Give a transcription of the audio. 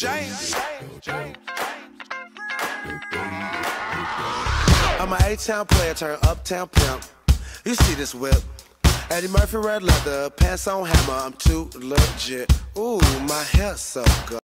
James. I'm an A-town player, turn uptown pimp. You see this whip? Eddie Murphy red leather, pants on hammer. I'm too legit. Ooh, my hair so good.